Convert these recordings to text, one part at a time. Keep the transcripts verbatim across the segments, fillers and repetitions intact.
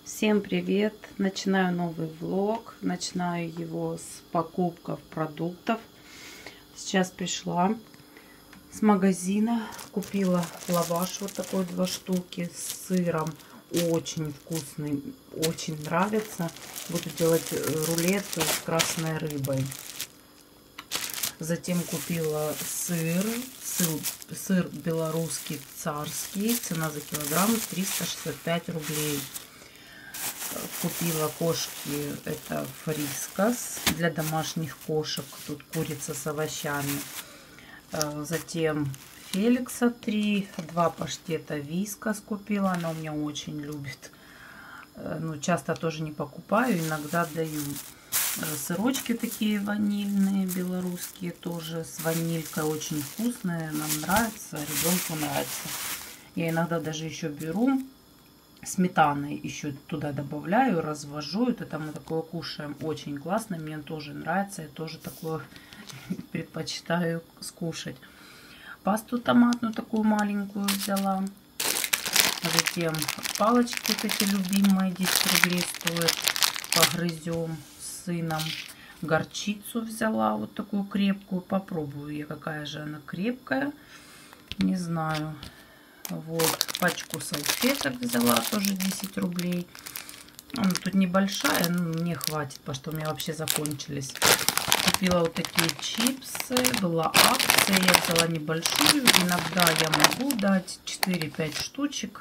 Всем привет! Начинаю новый влог. Начинаю его с покупок продуктов. Сейчас пришла с магазина. Купила лаваш вот такой, два штуки с сыром. Очень вкусный, очень нравится. Буду делать рулет с красной рыбой. Затем купила сыр. Сыр, сыр белорусский царский. Цена за килограмм триста шестьдесят пять рублей. Купила кошки, это фрискас для домашних кошек. Тут курица с овощами. Затем Феликса три, два паштета Вискас купила. Она у меня очень любит. Ну, часто тоже не покупаю, иногда даю. Сырочки такие ванильные, белорусские, тоже с ванилькой, очень вкусные. Нам нравится, ребенку нравится. Я иногда даже еще беру сметаной, еще туда добавляю, развожу. Это мы такое кушаем, очень классно, мне тоже нравится, я тоже такое предпочитаю скушать. Пасту томатную такую маленькую взяла. Затем палочки вот эти любимые, десять рублей стоят, погрызем с сыном. Горчицу взяла вот такую крепкую, попробую я, какая же она крепкая, не знаю. Вот, пачку салфеток взяла, тоже десять рублей. Она тут небольшая, но мне хватит, потому что у меня вообще закончились. Купила вот такие чипсы, была акция, я взяла небольшую. Иногда я могу дать четыре-пять штучек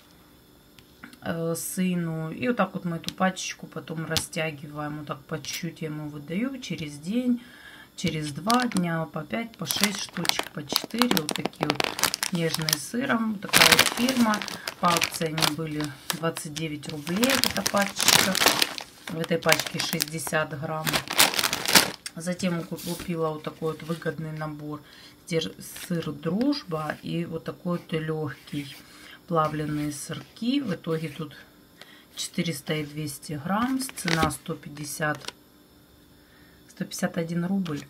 э, сыну. И вот так вот мы эту пачечку потом растягиваем. Вот так по чуть-чуть я ему выдаю через день, через два дня, по пять, по шесть штучек, по четыре. Вот такие вот. Нежный сыром. Такая вот фирма. По акции они были двадцать девять рублей. Эта пачечка. В этой пачке шестьдесят грамм. Затем купила вот такой вот выгодный набор. Здесь сыр Дружба и вот такой вот легкий. Плавленые сырки. В итоге тут четыреста и двести грамм. Цена сто пятьдесят, сто пятьдесят один рубль.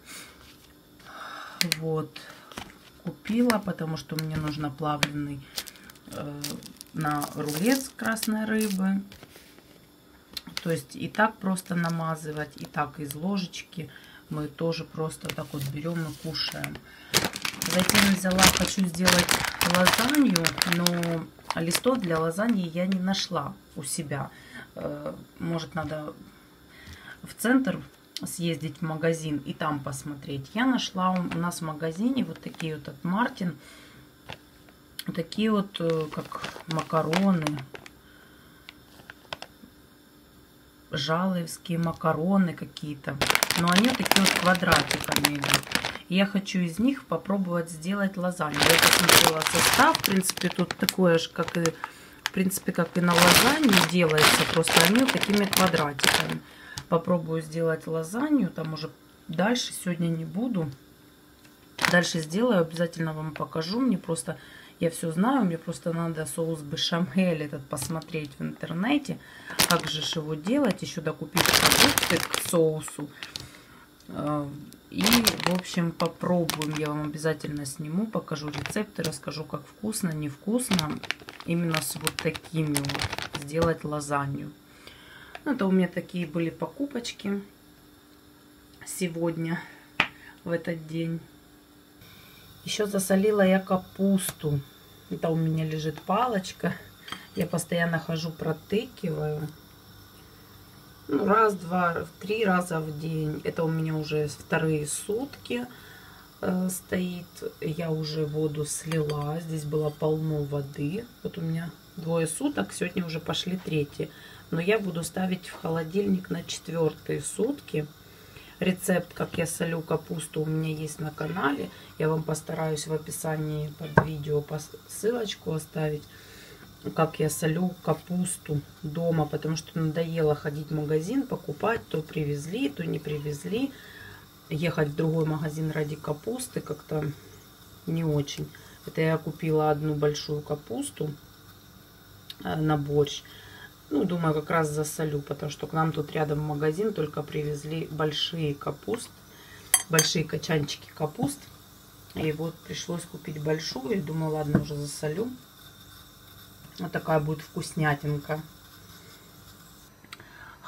Вот. Купила, потому что мне нужно плавленый э, на рулет с красной рыбы. То есть и так просто намазывать, и так из ложечки мы тоже просто так вот берем и кушаем. Затем взяла, хочу сделать лазанью, но листов для лазаньи я не нашла у себя. Э, может, надо в центр съездить в магазин и там посмотреть. Я нашла у нас в магазине вот такие вот от Мартин, вот такие вот как макароны, жалоевские макароны какие-то, но они такие вот квадратиками идут. Я хочу из них попробовать сделать лазанью. Я посмотрела состав, в принципе тут такое же, как и в принципе как и на лазанью делается, просто они вот такими квадратиками. Попробую сделать лазанью, там уже дальше сегодня не буду. Дальше сделаю, обязательно вам покажу. Мне просто, я все знаю, мне просто надо соус бешамель этот посмотреть в интернете. Как же его делать, еще докупить продукты к соусу. И, в общем, попробуем. Я вам обязательно сниму, покажу рецепты, расскажу, как вкусно, невкусно. Именно с вот такими вот сделать лазанью. Это у меня такие были покупочки сегодня, в этот день. Еще засолила я капусту. Это у меня лежит палочка. Я постоянно хожу, протыкиваю. Ну, раз, два, три раза в день. Это у меня уже вторые сутки э, стоит. Я уже воду слила. Здесь было полно воды. Вот у меня двое суток. Сегодня уже пошли третьи. Но я буду ставить в холодильник на четвертые сутки. Рецепт, как я солю капусту, у меня есть на канале. Я вам постараюсь в описании под видео ссылочку оставить. Как я солю капусту дома. Потому что надоело ходить в магазин, покупать. То привезли, то не привезли. Ехать в другой магазин ради капусты как-то не очень. Это я купила одну большую капусту на борщ. Ну, думаю, как раз засолю, потому что к нам тут рядом магазин, только привезли большие капуст, большие качанчики капуст. И вот пришлось купить большую, и думаю, ладно, уже засолю. Вот такая будет вкуснятинка.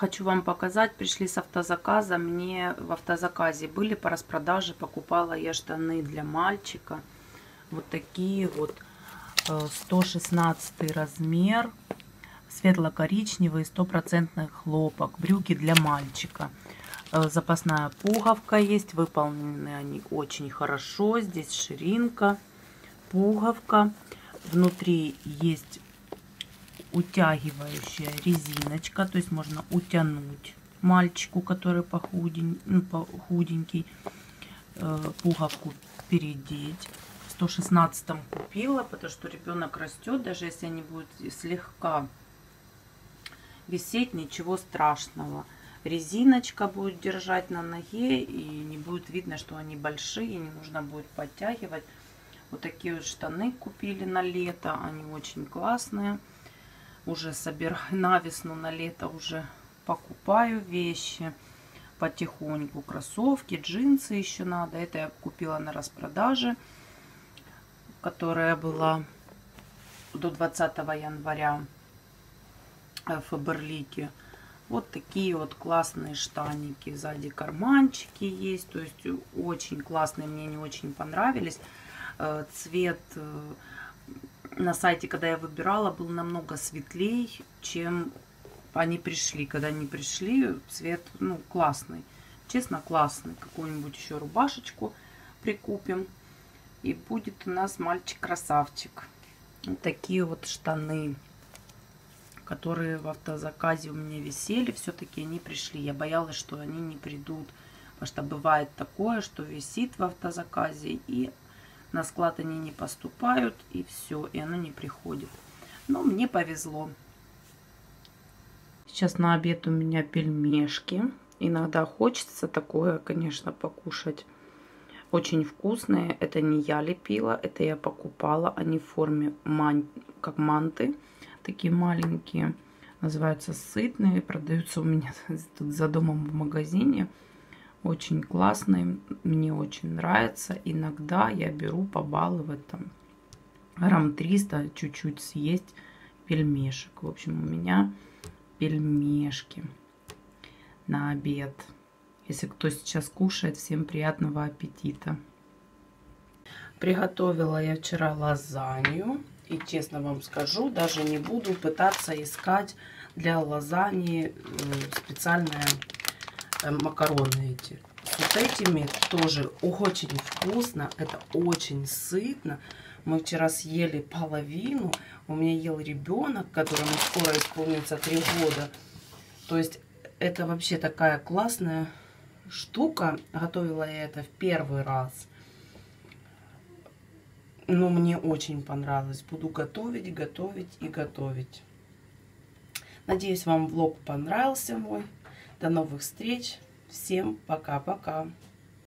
хочу вам показать. Пришли с автозаказа. Мне в автозаказе были по распродаже. Покупала я штаны для мальчика. Вот такие вот. сто шестнадцатый размер. Светло-коричневый, стопроцентный хлопок. Брюки для мальчика. Запасная пуговка есть. Выполнены они очень хорошо. Здесь ширинка, пуговка. Внутри есть утягивающая резиночка. То есть можно утянуть мальчику, который похудень, ну, похуденький. Пуговку передеть. В сто шестнадцатом купила, потому что ребенок растет. Даже если они будут слегка висеть, ничего страшного. Резиночка будет держать на ноге, и не будет видно, что они большие, не нужно будет подтягивать. Вот такие вот штаны купили на лето, они очень классные. Уже собираю на весну, на лето уже покупаю вещи потихоньку. Кроссовки, джинсы еще надо. Это я купила на распродаже, которая была до двадцатого января в Фаберлике. Вот такие вот классные штаники. Сзади карманчики есть. То есть очень классные. Мне не очень понравились. Цвет на сайте, когда я выбирала, был намного светлее, чем они пришли. Когда они пришли, цвет, ну, классный. Честно, классный. Какую-нибудь еще рубашечку прикупим. И будет у нас мальчик-красавчик. Вот такие вот штаны, которые в автозаказе у меня висели. Все-таки они пришли. Я боялась, что они не придут. Потому что бывает такое, что висит в автозаказе, и на склад они не поступают, и все, и оно не приходит. Но мне повезло. Сейчас на обед у меня пельмешки. Иногда хочется такое, конечно, покушать. Очень вкусные. Это не я лепила, это я покупала. Они в форме ман... как манты. Такие маленькие. Называются сытные. Продаются у меня тут за домом в магазине. Очень классные. Мне очень нравится. Иногда я беру побаловать там грамм триста, чуть-чуть съесть пельмешек. В общем, у меня пельмешки на обед. Если кто сейчас кушает, всем приятного аппетита. Приготовила я вчера лазанью. И честно вам скажу, даже не буду пытаться искать для лазаньи специальные макароны эти. С вот этими тоже очень вкусно. Это очень сытно. Мы вчера съели половину. У меня ел ребенок, которому скоро исполнится три года. То есть это вообще такая классная штука. Готовила я это в первый раз. Но мне очень понравилось. Буду готовить, готовить и готовить. Надеюсь, вам влог понравился мой. До новых встреч. Всем пока-пока.